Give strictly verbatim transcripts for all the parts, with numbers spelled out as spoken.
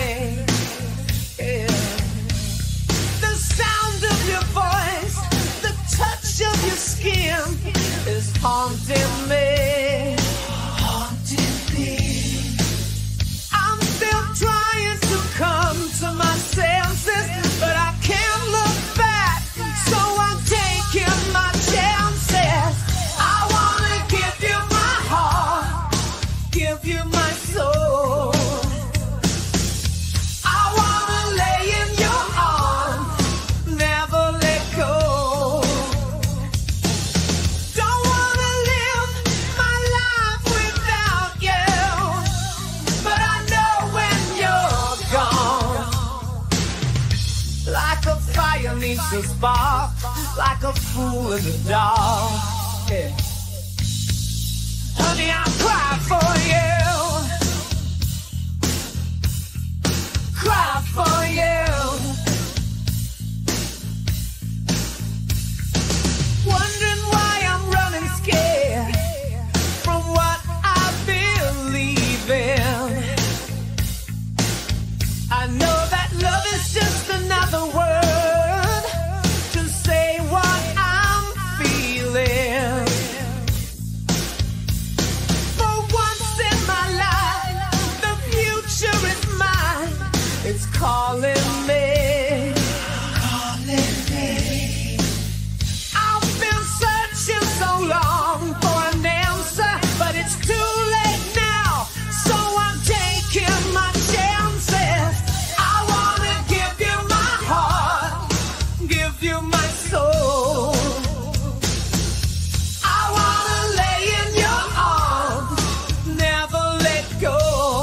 Yeah. The sound of your voice, the touch of your skin is haunting me. Haunting me. I'm still trying to come to my senses, but I can't look back, so I'm taking my chances. I wanna give you my heart, give you my soul. I wanna lay in your arms, never let go. Don't wanna live my life without you, but I know when you're gone. Like a fire needs a spark, like a fool in the dark. Yeah. Honey, I'll cry for you, cry for you. Wondering why I'm running scared from what I believe in. I know that love is just another word to say what I'm feeling. For once in my life, the future is mine. It's calling me, calling me. I've been searching so long for an answer, but it's too late now, so I'm taking my chances. I wanna give you my heart, give you my soul. I wanna lay in your arms, never let go.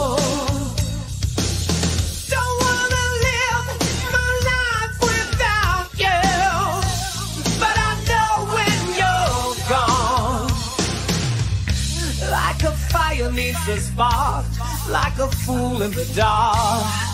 Don't wanna live my life without you, but I know when you're gone. Like a fire needs a spark, like a fool in the dark.